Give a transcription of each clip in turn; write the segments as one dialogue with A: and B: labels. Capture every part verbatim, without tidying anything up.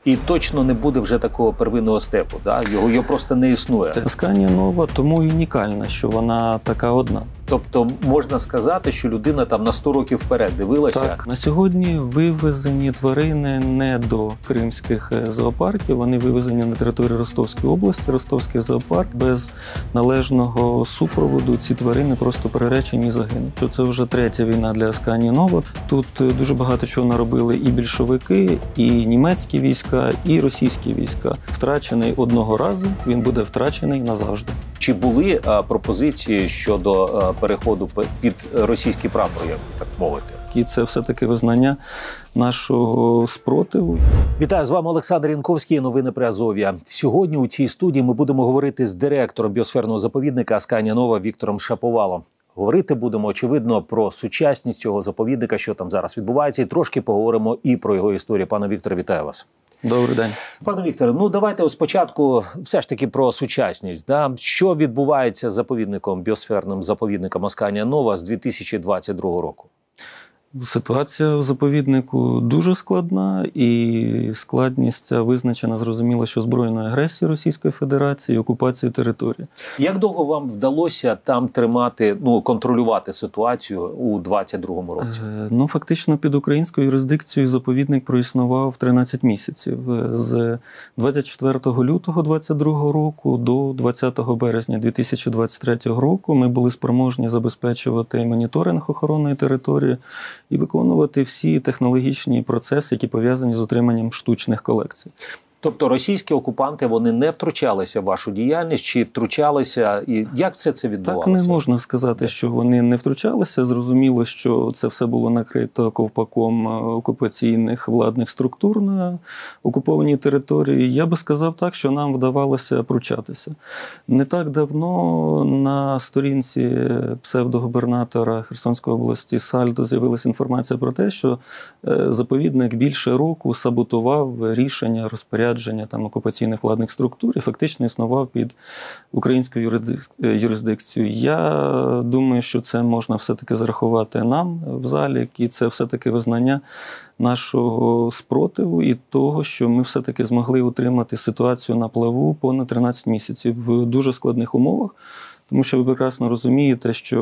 A: І точно не буде вже такого первинного степу, да? Його, його просто не існує.
B: Асканія Нова тому і унікальна, що вона така одна.
A: Тобто можна сказати, що людина там на сто років вперед дивилася?
B: Так, на сьогодні вивезені тварини не до кримських зоопарків, вони вивезені на територію Ростовської області, Ростовський зоопарк. Без належного супроводу ці тварини просто приречені і загинуть. Це вже третя війна для Асканії Нова. Тут дуже багато чого наробили і більшовики, і німецькі війська, і російські війська. Втрачений одного разу, він буде втрачений назавжди.
A: Чи були а, пропозиції щодо а, переходу під російський прапор, як так мовити?
B: І це все-таки визнання нашого спротиву.
A: Вітаю, з вами Олександр Янковський, новини Приазов'я. Сьогодні у цій студії ми будемо говорити з директором біосферного заповідника Асканія Нова Віктором Шаповалом. Говорити будемо, очевидно, про сучасність цього заповідника, що там зараз відбувається, і трошки поговоримо і про його історію. Пане Вікторе, вітаю вас.
B: Добрий день.
A: Пане Вікторе, ну давайте спочатку все ж таки про сучасність. Да? Що відбувається з заповідником, біосферним заповідником Асканія Нова з дві тисячі двадцять другого року?
B: Ситуація в заповіднику дуже складна, і складність ця визначена, зрозуміло, що збройною агресією Російської Федерації і окупацією території.
A: Як довго вам вдалося там тримати, ну, контролювати ситуацію у двадцять другому році?
B: Е, ну, фактично, під українською юрисдикцією заповідник проіснував тринадцять місяців. З двадцять четвертого лютого двадцять другого року до двадцятого березня дві тисячі двадцять третього року ми були спроможні забезпечувати моніторинг охоронної території і виконувати всі технологічні процеси, які пов'язані з утриманням штучних колекцій.
A: Тобто російські окупанти, вони не втручалися в вашу діяльність, чи втручалися? І як все це відбувалося?
B: Так не можна сказати, що вони не втручалися. Зрозуміло, що це все було накрито ковпаком окупаційних владних структур на окупованій території. Я би сказав так, що нам вдавалося пручатися. Не так давно на сторінці псевдогубернатора Херсонської області Сальдо з'явилася інформація про те, що заповідник більше року саботував рішення розпорядження там окупаційних владних структур і фактично існував під українською юрисдикцією. Я думаю, що це можна все-таки зарахувати нам в залік, і це все-таки визнання нашого спротиву і того, що ми все-таки змогли утримати ситуацію на плаву понад тринадцять місяців в дуже складних умовах, тому що ви прекрасно розумієте, що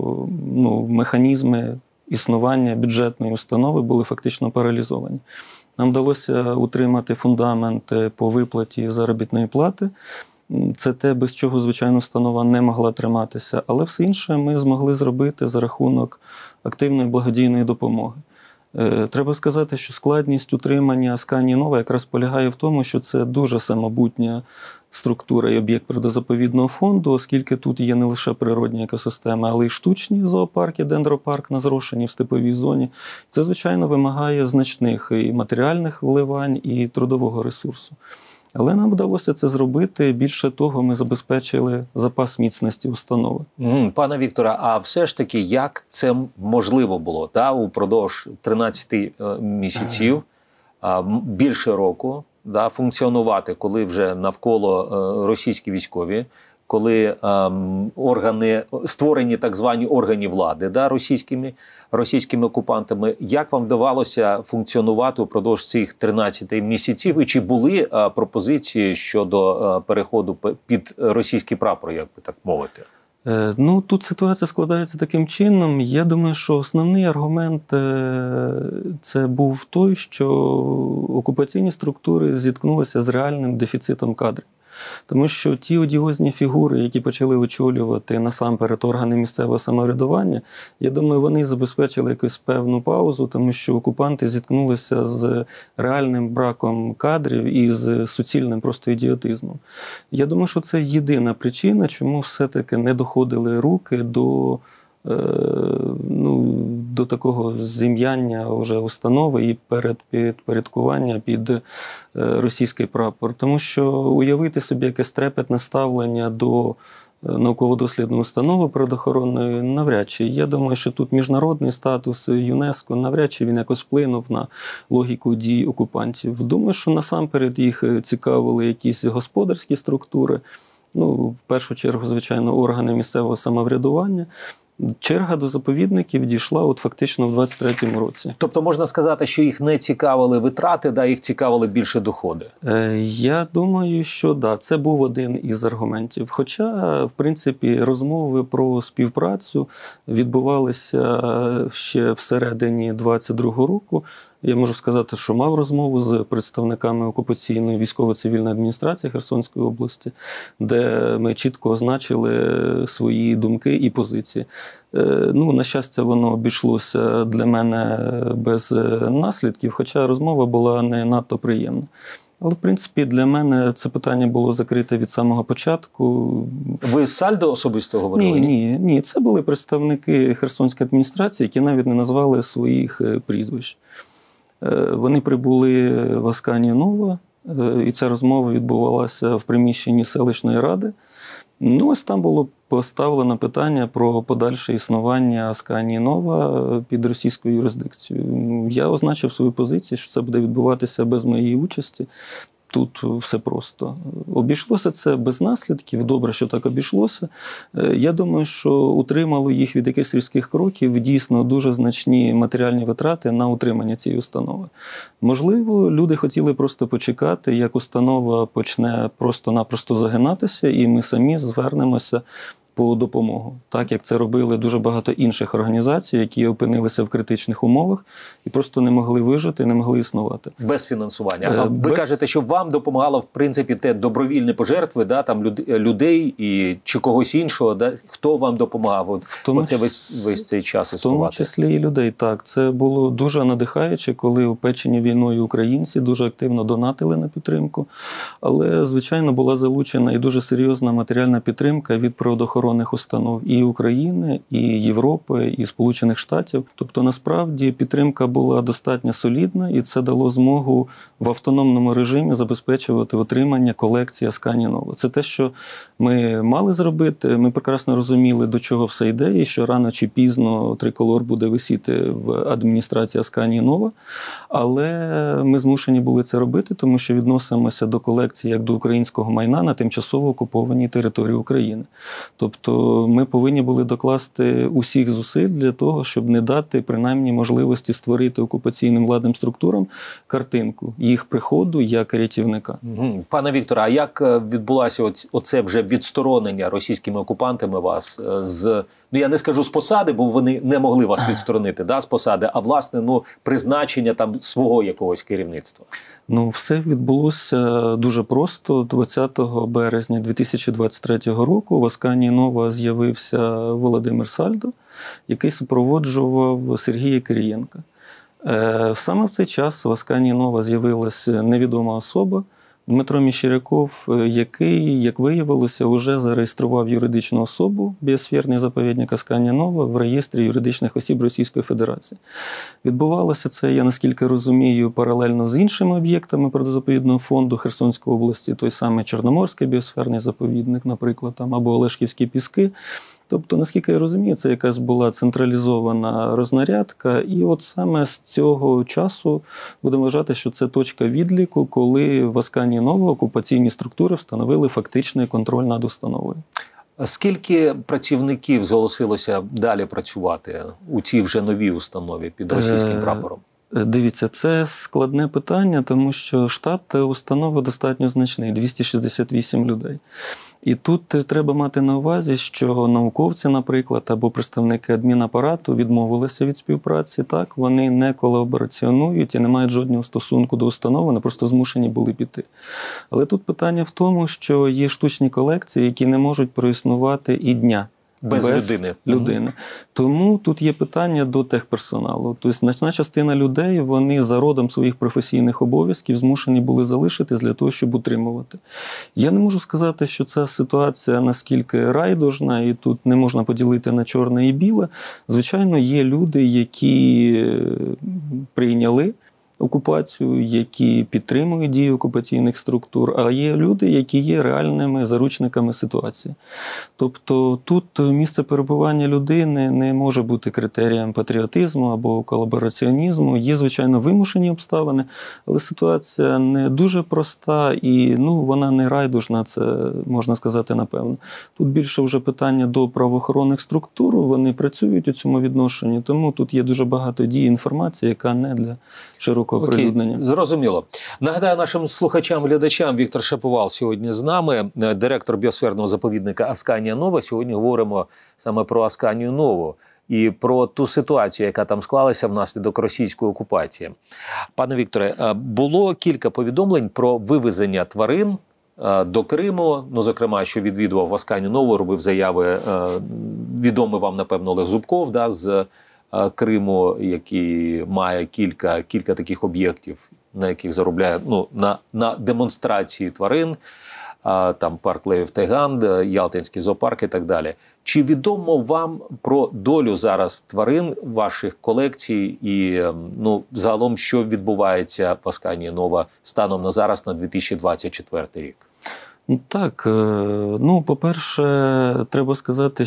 B: ну, механізми існування бюджетної установи були фактично паралізовані. Нам вдалося утримати фундамент по виплаті заробітної плати. Це те, без чого, звичайно, установа не могла триматися. Але все інше ми змогли зробити за рахунок активної благодійної допомоги. Треба сказати, що складність утримання Асканії Нова якраз полягає в тому, що це дуже самобутня структура і об'єкт природозаповідного фонду, оскільки тут є не лише природні екосистеми, але й штучні зоопарки, дендропарк на зрошенні в степовій зоні. Це, звичайно, вимагає значних і матеріальних вливань, і трудового ресурсу. Але нам вдалося це зробити. Більше того, ми забезпечили запас міцності установи.
A: Пане Вікторе, а все ж таки, як це можливо було? Да? Упродовж тринадцяти місяців, більше року, да, функціонувати, коли вже навколо російські військові, коли ем, органи, створені так звані органи влади, да, російськими, російськими окупантами. Як вам вдавалося функціонувати упродовж цих тринадцяти місяців? І чи були е, пропозиції щодо е, переходу під російський прапор, як би так мовити?
B: Е, ну, тут ситуація складається таким чином. Я думаю, що основний аргумент е, це був той, що окупаційні структури зіткнулися з реальним дефіцитом кадрів. Тому що ті одіозні фігури, які почали очолювати насамперед органи місцевого самоврядування, я думаю, вони забезпечили якусь певну паузу, тому що окупанти зіткнулися з реальним браком кадрів і з суцільним просто ідіотизмом. Я думаю, що це єдина причина, чому все-таки не доходили руки до ну, до такого зім'яння вже установи і перед підпорядкування під російський прапор. Тому що уявити собі якесь трепетне ставлення до науково-дослідної установи природоохоронної навряд чи. Я думаю, що тут міжнародний статус ЮНЕСКО, навряд чи він якось вплинув на логіку дій окупантів. Думаю, що насамперед їх цікавили якісь господарські структури, ну, в першу чергу, звичайно, органи місцевого самоврядування. Черга до заповідників дійшла от фактично в двадцять третьому році.
A: Тобто можна сказати, що їх не цікавили витрати, да, їх цікавили більше доходи?
B: Е, я думаю, що да, це був один із аргументів. Хоча, в принципі, розмови про співпрацю відбувалися ще всередині двадцять другого року. Я можу сказати, що мав розмову з представниками окупаційної військово-цивільної адміністрації Херсонської області, де ми чітко означили свої думки і позиції. Ну, на щастя, воно обійшлося для мене без наслідків, хоча розмова була не надто приємна. Але, в принципі, для мене це питання було закрите від самого початку.
A: Ви з Сальдо особисто говорили?
B: Ні, ні, ні. Це були представники Херсонської адміністрації, які навіть не назвали своїх прізвищ. Вони прибули в Асканію Нова, і ця розмова відбувалася в приміщенні селищної ради. Ну, ось там було поставлено питання про подальше існування Асканії Нова під російською юрисдикцією. Я означив свою позицію, що це буде відбуватися без моєї участі. Тут все просто. Обійшлося це без наслідків, добре, що так обійшлося. Я думаю, що утримало їх від якихось різких кроків дійсно дуже значні матеріальні витрати на утримання цієї установи. Можливо, люди хотіли просто почекати, як установа почне просто-напросто загинатися, і ми самі звернемося по допомогу. Так, як це робили дуже багато інших організацій, які опинилися в критичних умовах і просто не могли вижити, не могли існувати.
A: Без фінансування. А
B: Без...
A: ви кажете, що вам допомагало, в принципі, те добровільні пожертви, да, там, людей і, чи когось іншого, да? Хто вам допомагав от,
B: тому,
A: оце весь, весь цей час існувати?
B: В тому числі і людей, так. Це було дуже надихаюче, коли опечені війною українці дуже активно донатили на підтримку. Але, звичайно, була залучена і дуже серйозна матеріальна підтримка від природоохоронних установ і України, і Європи, і Сполучених Штатів. Тобто, насправді, підтримка була достатньо солідна, і це дало змогу в автономному режимі забезпечувати отримання колекції Асканії Нова. Це те, що ми мали зробити. Ми прекрасно розуміли, до чого все йде, і що рано чи пізно триколор буде висіти в адміністрації Асканії Нова. Але ми змушені були це робити, тому що відносимося до колекції як до українського майна на тимчасово окупованій території України. Тобто ми повинні були докласти усіх зусиль для того, щоб не дати принаймні можливості створити окупаційним владним структурам картинку їх приходу як рятівника.
A: Пане Вікторе, а як відбулося оце вже відсторонення російськими окупантами вас з, ну я не скажу з посади, бо вони не могли вас відсторонити да, з посади, а власне ну, призначення там свого якогось керівництва?
B: Ну, все відбулося дуже просто. двадцятого березня дві тисячі двадцять третього року в Асканії Нова з'явився Володимир Сальдо, який супроводжував Сергія Кирієнка. Саме в цей час в Асканії Нова з'явилася невідома особа, Дмитро Міщеряков, який, як виявилося, вже зареєстрував юридичну особу біосферний заповідник Асканія Нова в реєстрі юридичних осіб Російської Федерації. Відбувалося це, я наскільки розумію, паралельно з іншими об'єктами природозаповідного фонду Херсонської області, той самий Чорноморський біосферний заповідник, наприклад, там, або Олешківські піски. Тобто, наскільки я розумію, це якась була централізована рознарядка. І от саме з цього часу будемо вважати, що це точка відліку, коли в Асканії Нова окупаційні структури встановили фактичний контроль над установою.
A: Скільки працівників зголосилося далі працювати у цій вже новій установі під російським прапором?
B: Дивіться, це складне питання, тому що штат установи достатньо значний – двісті шістдесят вісім людей. І тут треба мати на увазі, що науковці, наприклад, або представники адмінапарату відмовилися від співпраці. Так, вони не колабораціонують і не мають жодного стосунку до установи, вони просто змушені були піти. Але тут питання в тому, що є штучні колекції, які не можуть проіснувати і дня.
A: Без, без людини.
B: людини. Тому тут є питання до техперсоналу. Тобто значна частина людей, вони за родом своїх професійних обов'язків змушені були залишитись для того, щоб утримувати. Я не можу сказати, що ця ситуація наскільки райдужна, і тут не можна поділити на чорне і біле. Звичайно, є люди, які прийняли окупацію, які підтримують дії окупаційних структур, а є люди, які є реальними заручниками ситуації. Тобто тут місце перебування людини не може бути критерієм патріотизму або колабораціонізму. Є, звичайно, вимушені обставини, але ситуація не дуже проста і ну, вона не райдужна, це можна сказати напевно. Тут більше вже питання до правоохоронних структур, вони працюють у цьому відношенні, тому тут є дуже багато дій інформації, яка не для широкого оприлюднення.
A: Окей, зрозуміло. Нагадаю нашим слухачам, глядачам, Віктор Шаповал сьогодні з нами, директор біосферного заповідника Асканія Нова. Сьогодні говоримо саме про Асканію Нову і про ту ситуацію, яка там склалася внаслідок російської окупації. Пане Вікторе, було кілька повідомлень про вивезення тварин до Криму, ну, зокрема, що відвідував Асканію Нову, робив заяви, відомий вам, напевно, Олег Зубков, да, з Криму, який має кілька, кілька таких об'єктів, на яких заробляє, ну, на, на демонстрації тварин, там парк Левів Тайганд, Ялтинський зоопарк і так далі. Чи відомо вам про долю зараз тварин ваших колекцій і, ну, загалом, що відбувається в Асканії Нова станом на зараз, на дві тисячі двадцять четвертий рік?
B: Так, ну, по-перше, треба сказати,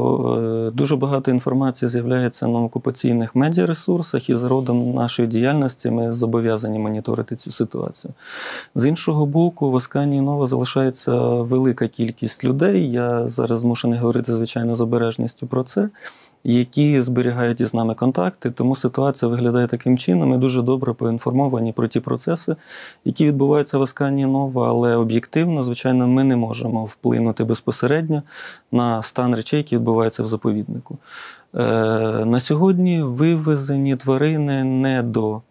B: що дуже багато інформації з'являється на окупаційних медіаресурсах, і за родом нашої діяльності ми зобов'язані моніторити цю ситуацію. З іншого боку, в Асканії Нова залишається велика кількість людей, я зараз змушений говорити, звичайно, з обережністю про це, які зберігають із нами контакти, тому ситуація виглядає таким чином. Ми дуже добре поінформовані про ті процеси, які відбуваються в Асканії Нова, але об'єктивно, звичайно, ми не можемо вплинути безпосередньо на стан речей, які відбуваються в заповіднику. Е, на сьогодні вивезені тварини не до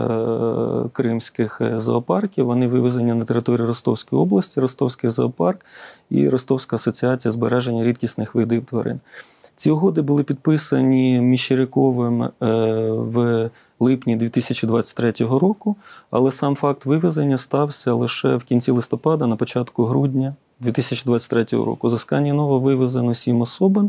B: е, кримських зоопарків, вони вивезені на територію Ростовської області, Ростовський зоопарк і Ростовська асоціація збереження рідкісних видів тварин. Ці угоди були підписані Міщеряковим в липні дві тисячі двадцять третього року, але сам факт вивезення стався лише в кінці листопада, на початку грудня дві тисячі двадцять третього року. З Асканії Нова вивезено сім особин,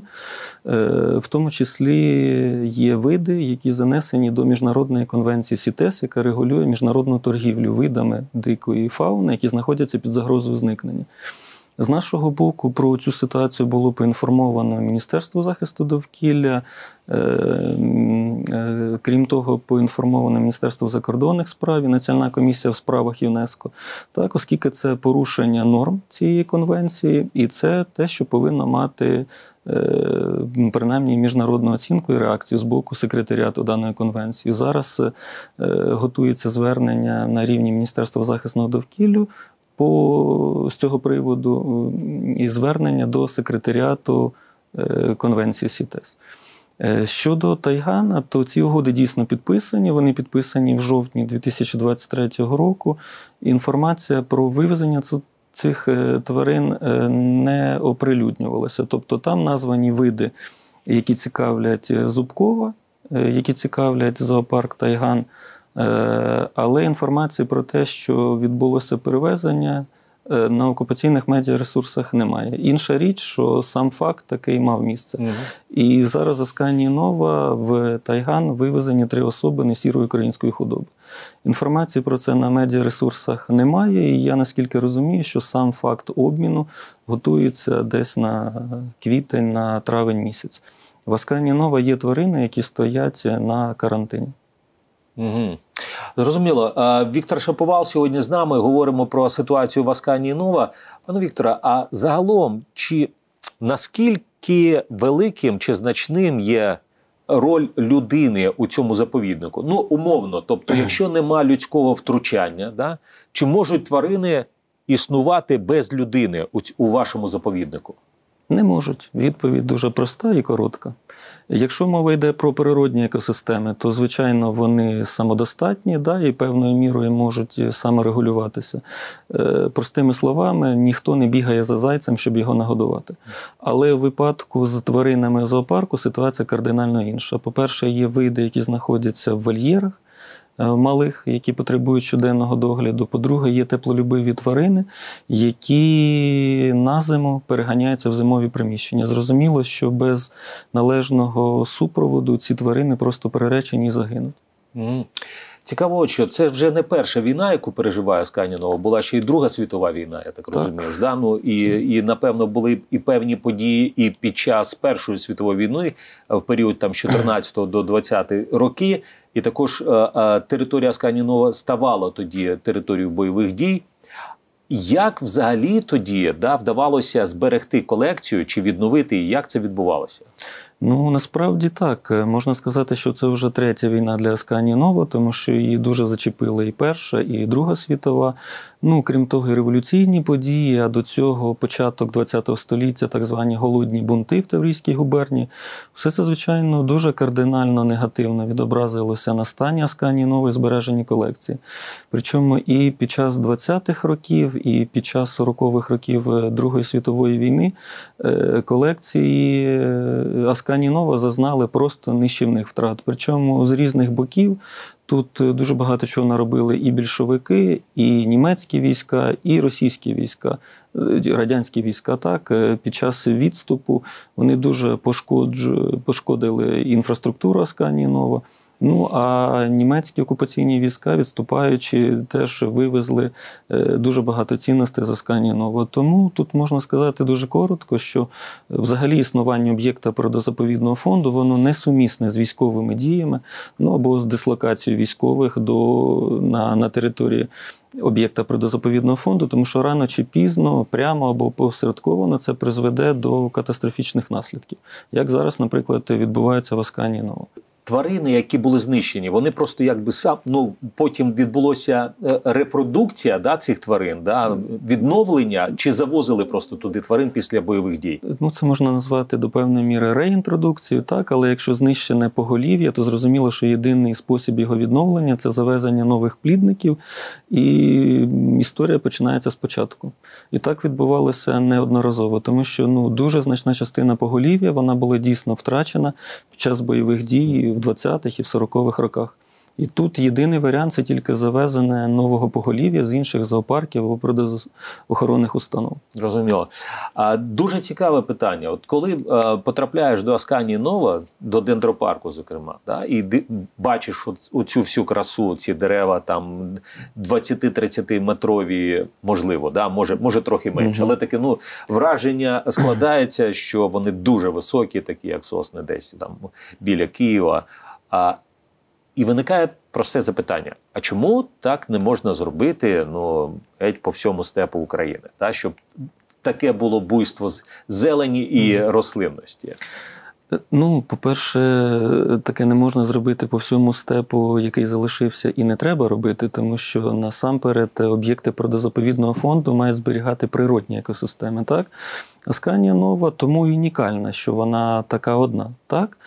B: в тому числі є види, які занесені до Міжнародної конвенції СІТЕС, яка регулює міжнародну торгівлю видами дикої фауни, які знаходяться під загрозою зникнення. З нашого боку про цю ситуацію було поінформовано Міністерство захисту довкілля, крім того, поінформовано Міністерство закордонних справ і Національна комісія в справах ЮНЕСКО, так, оскільки це порушення норм цієї конвенції, і це те, що повинно мати принаймні міжнародну оцінку і реакцію з боку секретаріату даної конвенції. Зараз готується звернення на рівні Міністерства захисту довкілля по, з цього приводу і звернення до секретаріату конвенції СІТЕС. Щодо Тайгана, то ці угоди дійсно підписані. Вони підписані в жовтні дві тисячі двадцять третього року. Інформація про вивезення цих тварин не оприлюднювалася. Тобто там названі види, які цікавлять Зубкова, які цікавлять зоопарк Тайган, але інформації про те, що відбулося перевезення, на окупаційних медіаресурсах немає. Інша річ, що сам факт такий мав місце. Угу. І зараз з Асканії Нова в Тайган вивезені три особини сірої української худоби. Інформації про це на медіаресурсах немає, і я наскільки розумію, що сам факт обміну готується десь на квітень, на травень місяць. В Асканії Нова є тварини, які стоять на карантині.
A: Угу. Зрозуміло. Віктор Шаповал сьогодні з нами. Говоримо про ситуацію в Асканії Нова. Пане Вікторе, а загалом, чи наскільки великим чи значним є роль людини у цьому заповіднику? Ну, умовно, тобто, якщо нема людського втручання, да, чи можуть тварини існувати без людини у, у вашому заповіднику?
B: Не можуть. Відповідь дуже проста і коротка. Якщо мова йде про природні екосистеми, то, звичайно, вони самодостатні, да, і певною мірою можуть саморегулюватися. Е, простими словами, ніхто не бігає за зайцем, щоб його нагодувати. Але в випадку з тваринами зоопарку ситуація кардинально інша. По-перше, є види, які знаходяться в вольєрах малих, які потребують щоденного догляду. По-друге, є теплолюбиві тварини, які на зиму переганяються в зимові приміщення. Зрозуміло, що без належного супроводу ці тварини просто переречені і загинуть.
A: Mm. Цікаво, що це вже не перша війна, яку переживає Асканія Нова, була ще й Друга світова війна, я так, так. розумію. Да? Ну, і, і, напевно, були і певні події і під час Першої світової війни, в період там, з чотирнадцятого до двадцятих роки, і також а, а, територія Асканії Нова ставала тоді територією бойових дій. Як взагалі тоді да, вдавалося зберегти колекцію чи відновити її? Як це відбувалося?
B: Ну, насправді так. Можна сказати, що це вже третя війна для Асканії Нова, тому що її дуже зачепили і Перша, і Друга світова. Ну, крім того, і революційні події, а до цього початок ХХ століття, так звані голодні бунти в Таврійській губернії. Все це, звичайно, дуже кардинально негативно відобразилося на стані Асканії Нової збереженій колекції. Причому і під час двадцятих років, і під час сорокових років Другої світової війни колекції Асканії Нова зазнали просто нищівних втрат. Причому з різних боків. Тут дуже багато чого наробили і більшовики, і німецькі війська, і російські війська, радянські війська. Так, під час відступу вони дуже пошкодили інфраструктуру Асканії Нова. Ну, а німецькі окупаційні війська, відступаючи, теж вивезли дуже багато цінностей з Асканії Нова. Тому тут можна сказати дуже коротко, що взагалі існування об'єкта природозаповідного фонду, воно несумісне з військовими діями, ну, або з дислокацією військових до, на, на території об'єкта природозаповідного фонду, тому що рано чи пізно, прямо або посередковано це призведе до катастрофічних наслідків. Як зараз, наприклад, відбувається в Асканії Нова.
A: Тварини, які були знищені, вони просто якби сам, ну, потім відбулося репродукція, да, цих тварин, да, відновлення, чи завозили просто туди тварин після бойових дій?
B: Ну, це можна назвати до певної міри реінтродукцією, так, але якщо знищене поголів'я, то зрозуміло, що єдиний спосіб його відновлення – це завезення нових плідників, і історія починається спочатку. І так відбувалося неодноразово, тому що, ну, дуже значна частина поголів'я, вона була дійсно втрачена під час бойових дій в двадцятих і в сорокових роках. І тут єдиний варіант – це тільки завезення нового поголів'я з інших зоопарків або природоохоронних установ.
A: Зрозуміло. А, дуже цікаве питання. От коли а, потрапляєш до Асканії Нова, до дендропарку, зокрема, да, і ди, бачиш оцю всю красу, ці дерева там двадцять-тридцять метрові, можливо, да, може, може трохи менше, угу. але таке, ну, враження складається, що вони дуже високі, такі як сосни десь там біля Києва. А І виникає просте запитання, а чому так не можна зробити, ну, геть по всьому степу України, та, щоб таке було буйство зелені і рослинності?
B: Ну, по-перше, таке не можна зробити по всьому степу, який залишився, і не треба робити, тому що насамперед об'єкти природозаповідного фонду мають зберігати природні екосистеми, так? Асканія Нова тому і унікальна, що вона така одна, так?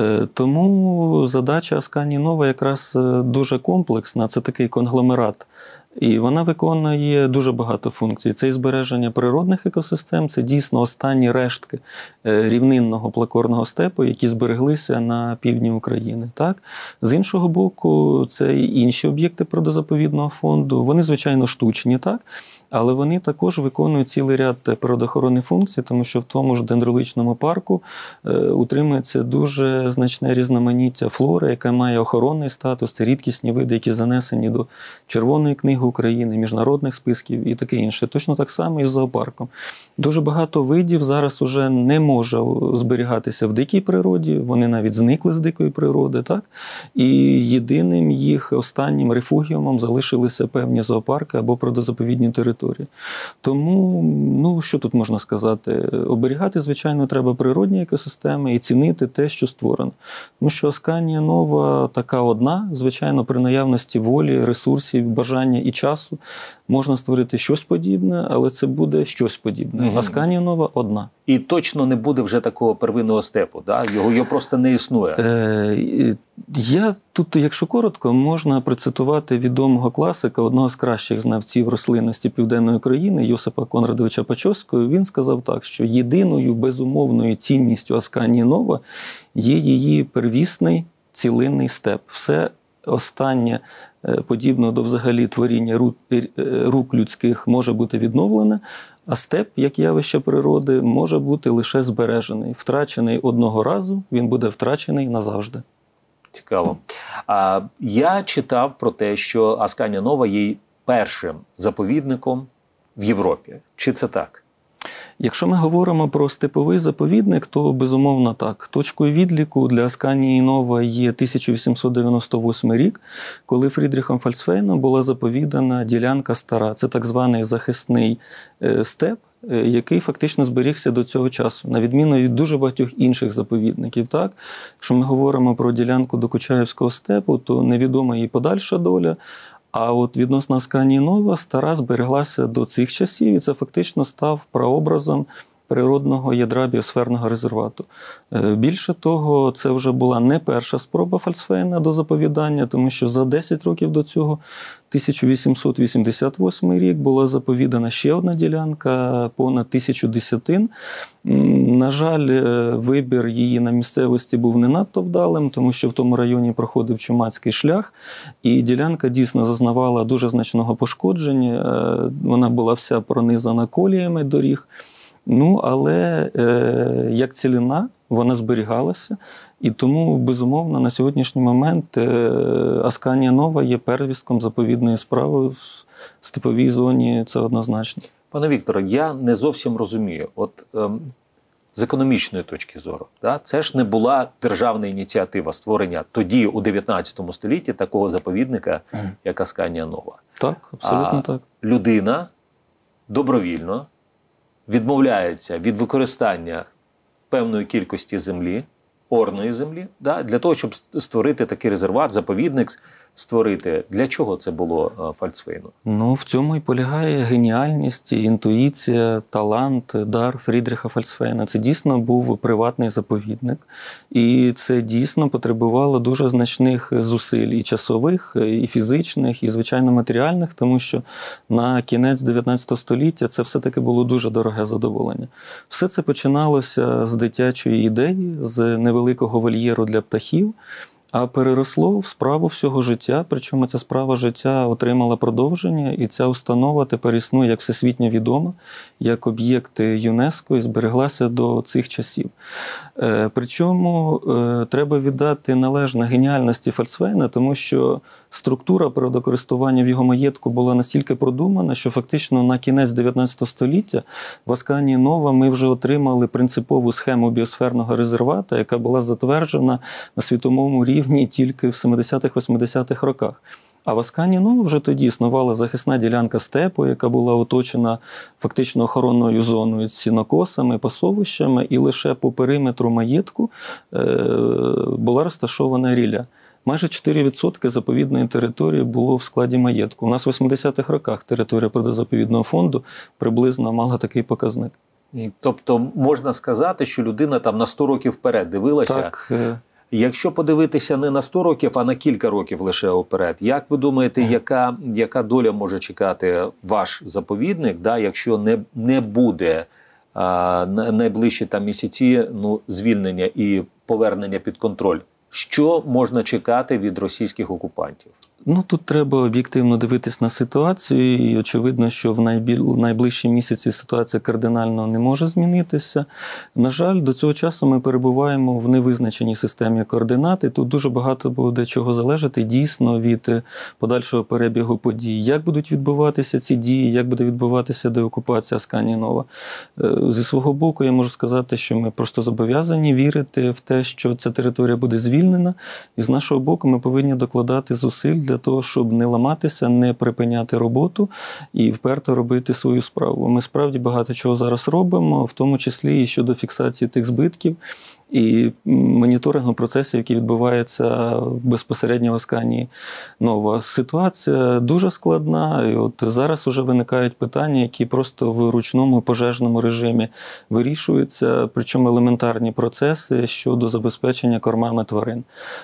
B: Тому задача Асканії Нова якраз дуже комплексна, це такий конгломерат. І вона виконує дуже багато функцій. Це і збереження природних екосистем, це дійсно останні рештки рівнинного плакорного степу, які збереглися на півдні України. Так? З іншого боку, це і інші об'єкти природозаповідного фонду. Вони, звичайно, штучні, так? Але вони також виконують цілий ряд природоохоронних функцій, тому що в тому ж дендрологічному парку е, утримується дуже значне різноманіття флори, яка має охоронний статус, це рідкісні види, які занесені до Червоної книги України, міжнародних списків і таке інше. Точно так само і з зоопарком. Дуже багато видів зараз уже не може зберігатися в дикій природі, вони навіть зникли з дикої природи, так? І єдиним їх останнім рефугіумом залишилися певні зоопарки або природозаповідні території. Тому, ну, що тут можна сказати? Оберігати, звичайно, треба природні екосистеми і цінити те, що створено. Тому що Асканія Нова така одна, звичайно, при наявності волі, ресурсів, бажання і часу можна створити щось подібне, але це буде щось подібне. Угу. Асканія Нова одна.
A: І точно не буде вже такого первинного степу, да? Його, його просто не існує.
B: Е, я тут, якщо коротко, можна процитувати відомого класика, одного з кращих знавців рослинності Південної України, Йосипа Конрадовича Пачовського. Він сказав так, що єдиною безумовною цінністю Асканії Нова є її первісний цілинний степ. Все останнє, подібно до взагалі творіння рук, рук людських, може бути відновлене, а степ, як явище природи, може бути лише збережений. Втрачений одного разу, він буде втрачений назавжди.
A: Цікаво. А, я читав про те, що Асканія Нова є першим заповідником в Європі. Чи це так?
B: Якщо ми говоримо про степовий заповідник, то безумовно так. Точкою відліку для Асканії Нова є тисяча вісімсот дев'яносто восьмий рік, коли Фрідріхом Фальцфейном була заповідана ділянка стара. Це так званий захисний степ, який фактично зберігся до цього часу, на відміну від дуже багатьох інших заповідників. Так? Якщо ми говоримо про ділянку Докучаєвського степу, то невідома її подальша доля. А от відносно Асканії Нова стара збереглася до цих часів, і це фактично став прообразом природного ядра біосферного резервату. Більше того, це вже була не перша спроба Фальцфейна до заповідання, тому що за десять років до цього, тисяча вісімсот вісімдесят восьмий рік, була заповідана ще одна ділянка, понад тисячу десятин. На жаль, вибір її на місцевості був не надто вдалим, тому що в тому районі проходив Чумацький шлях, і ділянка дійсно зазнавала дуже значного пошкодження. Вона була вся пронизана коліями доріг. Ну, але е, як цілина, вона зберігалася, і тому, безумовно, на сьогоднішній момент е, Асканія Нова є первістком заповідної справи в степовій зоні, це однозначно.
A: Пане Вікторе, я не зовсім розумію, от е, з економічної точки зору, да, це ж не була державна ініціатива створення тоді, у дев'ятнадцятому столітті, такого заповідника, як Асканія Нова.
B: Так, абсолютно
A: а
B: так.
A: Людина добровільно відмовляється від використання певної кількості землі, орної землі, да, для того, щоб створити такий резерват, заповідник створити. Для чого це було Фальцфейну?
B: Ну, в цьому і полягає геніальність, інтуїція, талант, дар Фрідріха Фальцфейна. Це дійсно був приватний заповідник. І це дійсно потребувало дуже значних зусиль і часових, і фізичних, і, звичайно, матеріальних, тому що на кінець дев'ятнадцятого століття це все-таки було дуже дороге задоволення. Все це починалося з дитячої ідеї, з невеликого вольєру для птахів, а переросло в справу всього життя, причому ця справа життя отримала продовження, і ця установа тепер існує як всесвітньо відома, як об'єкт ЮНЕСКО і збереглася до цих часів. Причому треба віддати належне геніальності Фальцфейна, тому що структура природокористування в його маєтку була настільки продумана, що фактично на кінець дев'ятнадцятого століття в Асканії Нова ми вже отримали принципову схему біосферного резервата, яка була затверджена на світовому рівні тільки в семидесятих-восьмидесятих роках. А в Асканії Нова вже тоді існувала захисна ділянка степу, яка була оточена фактично охоронною зоною з сінокосами, пасовищами, і лише по периметру маєтку е- була розташована рілля. Майже чотири відсотки заповідної території було в складі маєтку. У нас в восьмидесятих роках територія природозаповідного фонду приблизно мала такий показник.
A: Тобто можна сказати, що людина там на сто років вперед дивилася?
B: Так.
A: Якщо подивитися не на сто років, а на кілька років лише вперед, як ви думаєте, яка, яка доля може чекати ваш заповідник, да, якщо не, не буде а, найближчі там місяці ну, звільнення і повернення під контроль? Що можна чекати від російських окупантів?
B: Ну, тут треба об'єктивно дивитись на ситуацію, і очевидно, що в найближчі місяці ситуація кардинально не може змінитися. На жаль, до цього часу ми перебуваємо в невизначеній системі координат, і тут дуже багато буде чого залежати дійсно від подальшого перебігу подій. Як будуть відбуватися ці дії, як буде відбуватися деокупація Асканії Нова. Зі свого боку, я можу сказати, що ми просто зобов'язані вірити в те, що ця територія буде звільнена, і з нашого боку ми повинні докладати зусиль для того, щоб не ламатися, не припиняти роботу і вперто робити свою справу. Ми справді багато чого зараз робимо, в тому числі і щодо фіксації тих збитків і моніторингу процесів, які відбуваються безпосередньо в Асканії Нова. Ситуація дуже складна, і от зараз вже виникають питання, які просто в ручному пожежному режимі вирішуються, причому елементарні процеси щодо забезпечення кормами тварин.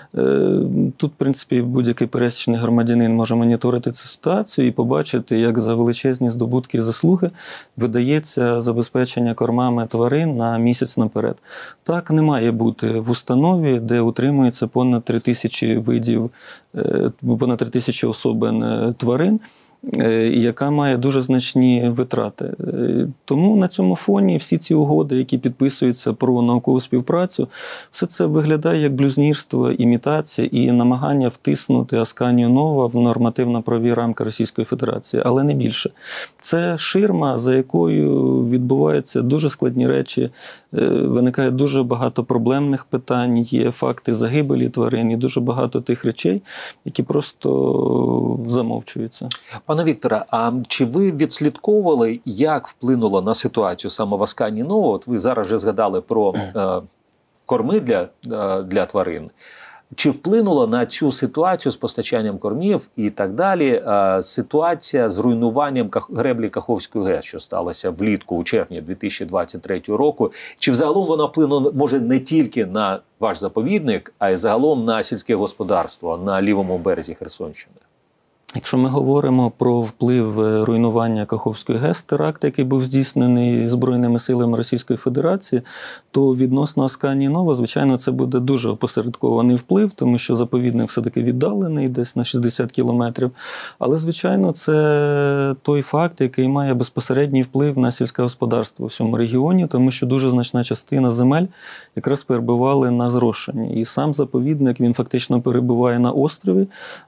B: Тут, в принципі, будь-який пересічний громадянин може моніторити цю ситуацію і побачити, як за величезні здобутки і заслуги видається забезпечення кормами тварин на місяць наперед. Так, немає має бути в установі, де утримується понад три тисячі видів, понад три тисячі особин тварин. яка має дуже значні витрати. Тому на цьому фоні всі ці угоди, які підписуються про наукову співпрацю, все це виглядає як блюзнірство, імітація і намагання втиснути Асканію Нова в нормативно-правові рамки Російської Федерації, але не більше. Це ширма, за якою відбуваються дуже складні речі, виникає дуже багато проблемних питань, є факти загибелі тварин і дуже багато тих речей, які просто замовчуються.
A: Пане Вікторе, а чи ви відслідковували, як вплинуло на ситуацію саме в Асканії Нова? От ви зараз вже згадали про е, корми для, е, для тварин. Чи вплинула на цю ситуацію з постачанням кормів і так далі е, ситуація з руйнуванням греблі Каховської ГЕС, що сталося влітку, у червні дві тисячі двадцять третього року? Чи взагалом вона вплинула, може, не тільки на ваш заповідник, а й загалом на сільське господарство на лівому березі Херсонщини?
B: Якщо ми говоримо про вплив руйнування Каховської ГЕС, теракт, який був здійснений Збройними силами Російської Федерації, то відносно Асканії Нова, звичайно, це буде дуже опосередкований вплив, тому що заповідник все-таки віддалений, десь на шістдесят кілометрів. Але, звичайно, це той факт, який має безпосередній вплив на сільське господарство в цьому регіоні, тому що дуже значна частина земель якраз перебували на зрошенні. І сам заповідник, він фактично перебуває на острові,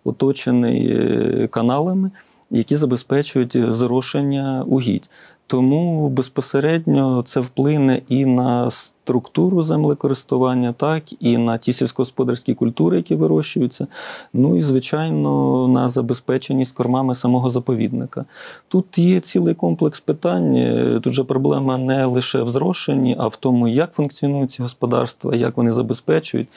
B: оточений каналами, які забезпечують зрошення угідь. Тому безпосередньо це вплине і на структуру землекористування, так, і на ті сільськогосподарські культури, які вирощуються, ну і, звичайно, на забезпеченість кормами самого заповідника. Тут є цілий комплекс питань. Тут же проблема не лише в зрошенні, а в тому, як функціонують ці господарства, як вони забезпечують,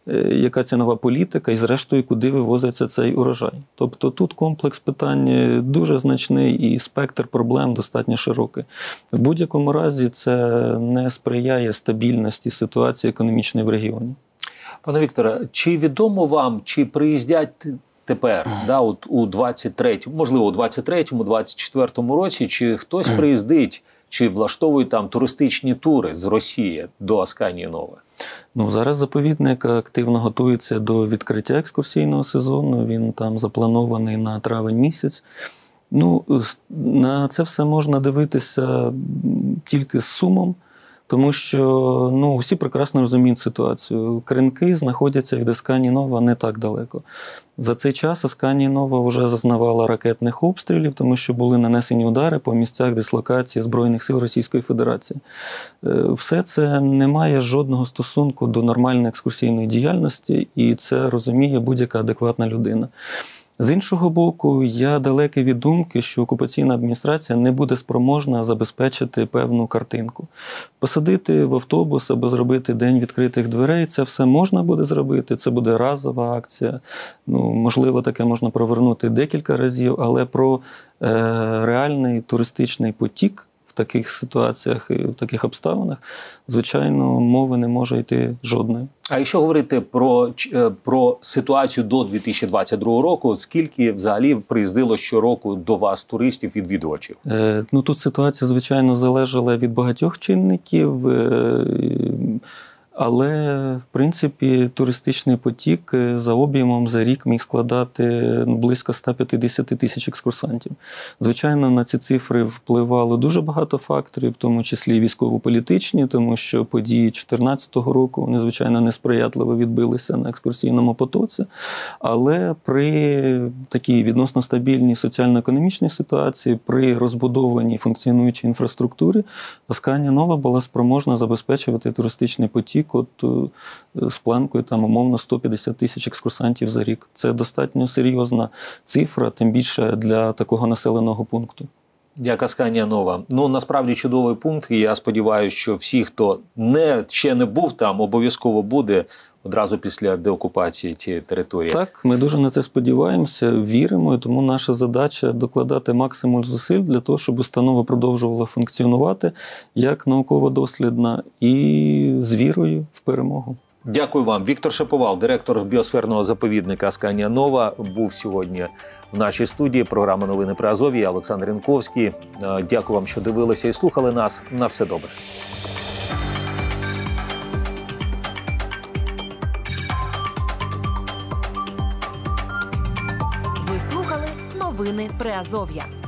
B: яка цінова політика і, зрештою, куди вивозиться цей урожай. Тобто тут комплекс питань дуже значний і спектр проблем достатньо широкий. В будь-якому разі це не сприяє стабільності ситуації економічної в регіоні.
A: Пане Вікторе, чи відомо вам, чи приїздять тепер, да, от у двадцять третьому, можливо, у двадцять третьому, двадцять четвертому році, чи хтось приїздить, чи влаштовують там туристичні тури з Росії до Асканії Нова?
B: Ну, зараз заповідник активно готується до відкриття екскурсійного сезону, він там запланований на травень місяць. Ну, на це все можна дивитися тільки з сумом, тому що, ну, всі прекрасно розуміють ситуацію. Кринки знаходяться від Асканії Нова не так далеко. За цей час Асканія Нова вже зазнавала ракетних обстрілів, тому що були нанесені удари по місцях дислокації Збройних сил Російської Федерації. Все це не має жодного стосунку до нормальної екскурсійної діяльності, і це розуміє будь-яка адекватна людина. З іншого боку, я далекий від думки, що окупаційна адміністрація не буде спроможна забезпечити певну картинку. Посадити в автобус або зробити день відкритих дверей – це все можна буде зробити, це буде разова акція. Ну, можливо, таке можна провернути декілька разів, але про е, реальний туристичний потік в таких ситуаціях і в таких обставинах, звичайно, мови не може йти жодної.
A: А якщо говорити про, про ситуацію до дві тисячі двадцять другого року, скільки взагалі приїздило щороку до вас туристів-відвідувачів?
B: Е, ну, тут ситуація, звичайно, залежала від багатьох чинників. Е, Але, в принципі, туристичний потік за об'ємом за рік міг складати близько ста п'ятдесят тисяч екскурсантів. Звичайно, на ці цифри впливало дуже багато факторів, в тому числі військово-політичні, тому що події дві тисячі чотирнадцятого року, вони, звичайно, несприятливо відбилися на екскурсійному потоці. Але при такій відносно стабільній соціально-економічній ситуації, при розбудованій функціонуючій інфраструктурі, Асканія Нова була спроможна забезпечувати туристичний потік от з планкою там умовно сто п'ятдесят тисяч екскурсантів за рік. Це достатньо серйозна цифра, тим більше для такого населеного пункту.
A: Як Асканія Нова. Ну, насправді чудовий пункт, і я сподіваюся, що всі, хто не, ще не був там, обов'язково буде одразу після деокупації цієї території. Так,
B: ми дуже на це сподіваємося, віримо, і тому наша задача докладати максимум зусиль для того, щоб установа продовжувала функціонувати як науково-дослідна і з вірою в перемогу.
A: Дякую вам. Віктор Шаповал, директор біосферного заповідника Асканія Нова, був сьогодні в нашій студії. Програма «Новини при Азові». Я Олександр Янковський. Дякую вам, що дивилися і слухали нас. На все добре.
C: Ви слухали Новини Приазов'я.